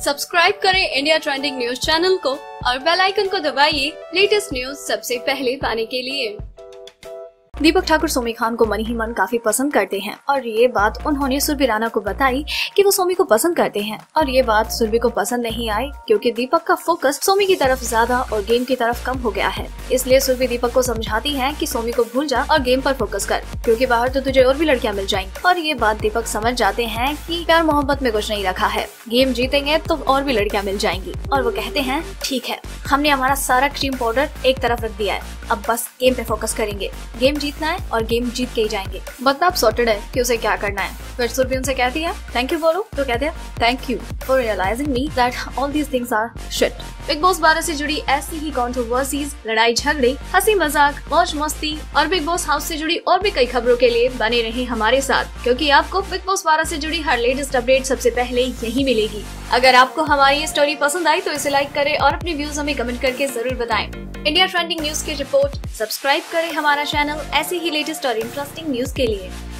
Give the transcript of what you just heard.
Subscribe करें India trending news channel को और बेल आइकन को दबाइए लेटेस्ट न्यूज सबसे पहले पाने के लिए। दीपक ठाकुर सोमी खान को मन ही मन काफी पसंद करते हैं और ये बात उन्होंने सुरभि राणा को बताई कि वो सोमी को पसंद करते हैं और ये बात सुरभि को पसंद नहीं आई क्योंकि दीपक का फोकस सोमी की तरफ ज्यादा और गेम की तरफ कम हो गया है। इसलिए सुरभि दीपक को समझाती है कि सोमी को भूल जा और गेम पर फोकस कर क्योंकि बाहर तो तुझे और भी लड़कियां मिल जाएंगी। और ये बात दीपक समझ जाते हैं कि प्यार मोहब्बत में कुछ नहीं रखा है, गेम जीतेंगे तो और भी लड़कियां मिल जाएंगी। और वो कहते हैं ठीक है, हमने हमारा सारा क्रीम पाउडर एक तरफ रख दिया है, अब बस गेम पे फोकस करेंगे, गेम जीतना है और गेम जीत के ही जाएंगे। मतलब सॉर्टेड है कि उसे क्या करना है। फिर सुरभि उनसे कहती है थैंक यू बोलो, तो कहते हैं thank you for realizing me that all these things are shit. Bigg Boss 12 से जुड़ी ऐसी ही कंट्रोवर्सीज, लड़ाई झगड़े, हंसी मजाक, मौज मस्ती और बिग बॉस हाउस से जुड़ी और भी कई खबरों के लिए बने रहे हमारे साथ, क्योंकि आपको बिग बॉस 12 से जुड़ी हर लेटेस्ट अपडेट सबसे पहले यही मिलेगी। अगर आपको हमारी ये स्टोरी पसंद आई तो इसे लाइक करें और अपने व्यूज हमें कमेंट करके जरूर बताएं। इंडिया ट्रेंडिंग न्यूज की रिपोर्ट सब्सक्राइब करें हमारा चैनल ऐसी ही लेटेस्ट और इंटरेस्टिंग न्यूज के लिए।